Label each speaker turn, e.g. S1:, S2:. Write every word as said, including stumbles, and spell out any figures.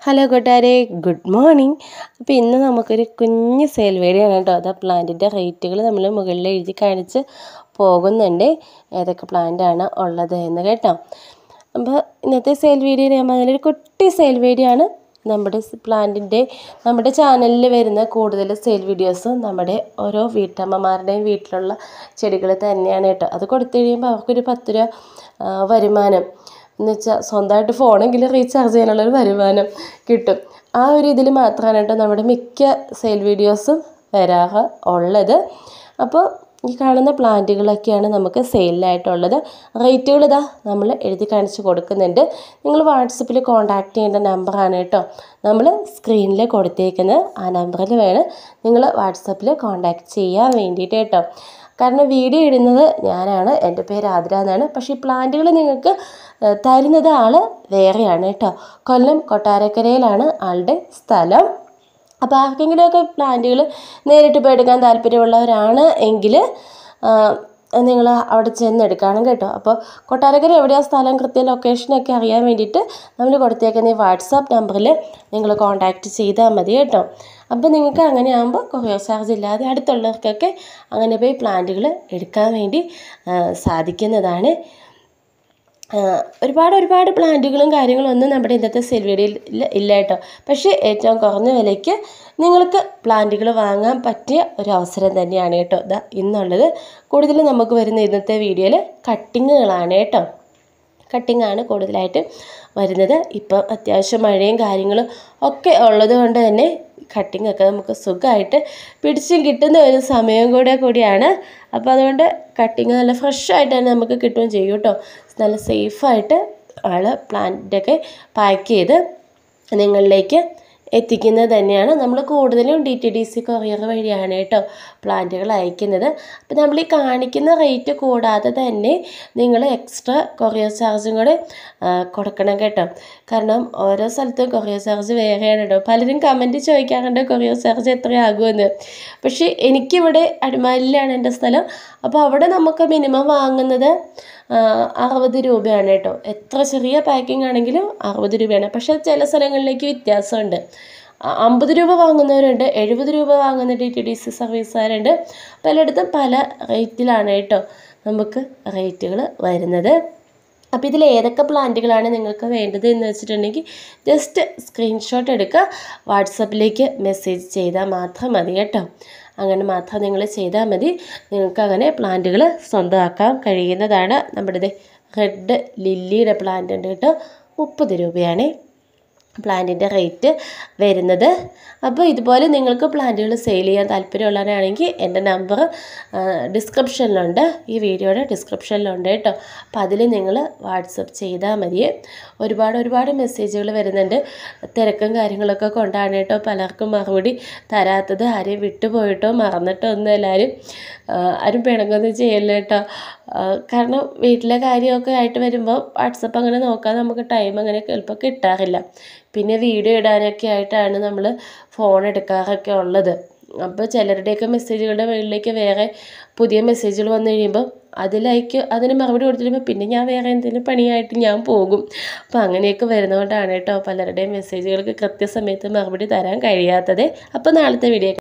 S1: Hello കൂട്ടുകാരെ, good morning. അപ്പോൾ ഇന്ന് നമുക്കൊരു കുഞ്ഞ് സെയിൽ വീഡിയോ ആണ് കേട്ടോ. അത് പ്ലാന്റിൻ്റെ റേറ്റുകൾ നമ്മൾ മുകളിൽ എഴുതി കാണിച്ച് പോകുന്നുണ്ട്, ഏതൊക്കെ പ്ലാന്റാണ് ഉള്ളത് എന്ന് കേട്ടോ. അപ്പോൾ ഇന്നത്തെ സെയിൽ വീഡിയോ ഞാൻ പറഞ്ഞൊരു കുട്ടി സെയിൽ വീഡിയോ ആണ്. നമ്മുടെ പ്ലാന്റിൻ്റെ നമ്മുടെ ചാനലിൽ വരുന്ന കൂടുതൽ സെയിൽ വീഡിയോസും നമ്മുടെ ഓരോ വീട്ടമ്മമാരുടെയും വീട്ടിലുള്ള ചെടികൾ തന്നെയാണ് കേട്ടോ. അത് കൊടുത്തു കഴിയുമ്പോൾ അവർക്കൊരു പത്ത് രൂപ വരുമാനം എന്ന് വെച്ചാൽ സ്വന്തമായിട്ട് ഫോണെങ്കിലും റീചാർജ് ചെയ്യാനുള്ളൊരു വരുമാനം കിട്ടും. ആ ഒരു ഇതിൽ മാത്രമാണ് കേട്ടോ നമ്മുടെ മിക്ക സെയിൽ വീഡിയോസും വരാറ് ഉള്ളത്. അപ്പോൾ ഈ കാണുന്ന പ്ലാന്റുകളൊക്കെയാണ് നമുക്ക് സെയിലായിട്ടുള്ളത്. റേറ്റുകൾ ഇതാ നമ്മൾ എഴുതി കാണിച്ച് കൊടുക്കുന്നുണ്ട്. നിങ്ങൾ വാട്സപ്പിൽ കോൺടാക്റ്റ് ചെയ്യേണ്ട നമ്പറാണ് കേട്ടോ നമ്മൾ സ്ക്രീനിൽ കൊടുത്തേക്കുന്നത്. ആ നമ്പറിൽ വേണം നിങ്ങൾ വാട്സപ്പിൽ കോൺടാക്റ്റ് ചെയ്യാൻ വേണ്ടിയിട്ട് കേട്ടോ. കാരണം വീഡിയോ ഇടുന്നത് ഞാനാണ്, എൻ്റെ പേര് ആതിര എന്നാണ്. പക്ഷേ ഈ പ്ലാന്റുകൾ നിങ്ങൾക്ക് തരുന്നത് ആൾ വേറെയാണ് കേട്ടോ. കൊല്ലം കൊട്ടാരക്കരയിലാണ് ആളുടെ സ്ഥലം. അപ്പോൾ ആർക്കെങ്കിലുമൊക്കെ പ്ലാന്റുകൾ നേരിട്ട് പോയി എടുക്കാൻ താല്പര്യമുള്ളവരാണ് എങ്കിൽ നിങ്ങൾ അവിടെ ചെന്നെടുക്കണം കേട്ടോ. അപ്പോൾ കൊട്ടാരക്കര എവിടെയാണ് സ്ഥലം, കൃത്യം ലൊക്കേഷനൊക്കെ അറിയാൻ വേണ്ടിയിട്ട് നമ്മൾ കൊടുത്തേക്കുന്ന ഈ വാട്സാപ്പ് നമ്പറിൽ നിങ്ങൾ കോൺടാക്റ്റ് ചെയ്താൽ മതി കേട്ടോ. അപ്പോൾ നിങ്ങൾക്ക് അങ്ങനെ ആകുമ്പോൾ കൊറിയർ ചാർജ് ഇല്ലാതെ അടുത്തുള്ളവർക്കൊക്കെ അങ്ങനെ പോയി പ്ലാന്റുകൾ എടുക്കാൻ വേണ്ടി സാധിക്കുന്നതാണ്. ഒരുപാട് ഒരുപാട് പ്ലാന്റുകളും കാര്യങ്ങളും ഒന്നും നമ്മുടെ ഇന്നത്തെ സെയിൽ വീഡിയോയിൽ ഇല്ല കേട്ടോ. പക്ഷേ ഏറ്റവും കുറഞ്ഞ വിലയ്ക്ക് നിങ്ങൾക്ക് പ്ലാന്റുകൾ വാങ്ങാൻ പറ്റിയ ഒരു അവസരം തന്നെയാണ് കേട്ടോ ഇതാ ഇന്നുള്ളത്. കൂടുതലും നമുക്ക് വരുന്ന ഇന്നത്തെ വീഡിയോയിൽ കട്ടിങ്ങുകളാണ് കേട്ടോ. കട്ടിങ്ങാണ് കൂടുതലായിട്ട് വരുന്നത്. ഇപ്പം അത്യാവശ്യം മഴയും കാര്യങ്ങളും ഒക്കെ ഉള്ളത് കൊണ്ട് തന്നെ കട്ടിങ്ങൊക്കെ നമുക്ക് സുഖമായിട്ട് പിടിച്ചും കിട്ടുന്ന ഒരു സമയം കൂടെ കൂടിയാണ്. അപ്പോൾ അതുകൊണ്ട് കട്ടിങ് നല്ല ഫ്രഷായിട്ട് തന്നെ നമുക്ക് കിട്ടുകയും ചെയ്യും കേട്ടോ. നല്ല സേഫായിട്ട് ആൾ പ്ലാന്റൊക്കെ പാക്ക് ചെയ്ത് നിങ്ങളിലേക്ക് എത്തിക്കുന്നത് തന്നെയാണ്. നമ്മൾ കൂടുതലും D T D C courier വഴിയാണ് കേട്ടോ പ്ലാന്റുകൾ അയക്കുന്നത്. അപ്പോൾ നമ്മൾ ഈ കാണിക്കുന്ന റേറ്റ് കൂടാതെ തന്നെ നിങ്ങൾ എക്സ്ട്രാ കൊറിയർ ചാർജും കൂടെ കൊടുക്കണം കേട്ടോ. കാരണം ഓരോ സ്ഥലത്തും കൊറിയർ ചാർജ് വേറെയാണ് കേട്ടോ. പലരും കമൻറ്റ് ചോദിക്കാറുണ്ട് കൊറിയർ ചാർജ് എത്രയാകുമെന്ന്. പക്ഷേ എനിക്കിവിടെ അടിമാലിയിലാണ് എൻ്റെ സ്ഥലം. അപ്പോൾ അവിടെ നമുക്ക് മിനിമം വാങ്ങുന്നത് അറുപത് രൂപയാണ് കേട്ടോ. എത്ര ചെറിയ പാക്കിംഗ് ആണെങ്കിലും അറുപത് രൂപയാണ്. പക്ഷേ ചില സ്ഥലങ്ങളിലേക്ക് വ്യത്യാസമുണ്ട്. അമ്പത് രൂപ വാങ്ങുന്നവരുണ്ട്, എഴുപത് രൂപ വാങ്ങുന്ന ഡി ടി ഡി സി സർവീസുകാരുണ്ട്. പലയിടത്തും പല റേറ്റിലാണ് കേട്ടോ നമുക്ക് റേറ്റുകൾ വരുന്നത്. അപ്പോൾ ഇതിൽ ഏതൊക്കെ പ്ലാന്റുകളാണ് നിങ്ങൾക്ക് വേണ്ടത് എന്ന് വെച്ചിട്ടുണ്ടെങ്കിൽ ജസ്റ്റ് സ്ക്രീൻഷോട്ട് എടുക്കുക, വാട്സപ്പിലേക്ക് മെസ്സേജ് ചെയ്താൽ മാത്രം മതി കേട്ടോ. അങ്ങനെ മാത്രം നിങ്ങൾ ചെയ്താൽ മതി. നിങ്ങൾക്ക് അങ്ങനെ പ്ലാന്റുകൾ സ്വന്തമാക്കാൻ കഴിയുന്നതാണ്. നമ്മുടെ റെഡ് ലില്ലിയുടെ പ്ലാന്റ് ഉണ്ട് കേട്ടോ. മുപ്പത് രൂപയാണ് പ്ലാന്റിൻ്റെ റേറ്റ് വരുന്നത്. അപ്പോൾ ഇതുപോലെ നിങ്ങൾക്ക് പ്ലാന്റുകൾ സെയിൽ ചെയ്യാൻ താല്പര്യമുള്ളവരാണെങ്കിൽ എൻ്റെ നമ്പർ ഡിസ്ക്രിപ്ഷനിലുണ്ട്, ഈ വീഡിയോയുടെ ഡിസ്ക്രിപ്ഷനിലുണ്ട് കേട്ടോ. അപ്പോൾ അതിൽ നിങ്ങൾ വാട്സപ്പ് ചെയ്താൽ മതി. ഒരുപാട് ഒരുപാട് മെസ്സേജുകൾ വരുന്നുണ്ട്. തിരക്കും കാര്യങ്ങളൊക്കെ കൊണ്ടാണ് കേട്ടോ പലർക്കും മറുപടി തരാത്തത്. ആരെയും വിട്ടുപോയിട്ടോ മറന്നിട്ടോ ഒന്നും എല്ലാവരും ആരും പിണങ്ങൊന്നും ചെയ്യല്ല കേട്ടോ. കാരണം വീട്ടിലെ കാര്യമൊക്കെ ആയിട്ട് വരുമ്പോൾ വാട്സപ്പ് അങ്ങനെ നോക്കാൻ നമുക്ക് ടൈം അങ്ങനെ ചിലപ്പോൾ കിട്ടാറില്ല. പിന്നെ വീഡിയോ ഇടാനൊക്കെ ആയിട്ടാണ് നമ്മൾ ഫോൺ എടുക്കാറൊക്കെ ഉള്ളത്. അപ്പോൾ ചിലരുടെയൊക്കെ മെസ്സേജുകളുടെ മുകളിലേക്ക് വേറെ പുതിയ മെസ്സേജുകൾ വന്നു കഴിയുമ്പോൾ അതിലേക്ക് അതിന് മറുപടി കൊടുത്തിരുമ്പോൾ പിന്നെ ഞാൻ വേറെ എന്തെങ്കിലും പണിയായിട്ട് ഞാൻ പോകും. അപ്പോൾ അങ്ങനെയൊക്കെ വരുന്നതുകൊണ്ടാണ് കേട്ടോ പലരുടെയും മെസ്സേജുകൾക്ക് കൃത്യസമയത്ത് മറുപടി തരാൻ കഴിയാത്തത്. അപ്പോൾ നാളത്തെ വീഡിയോ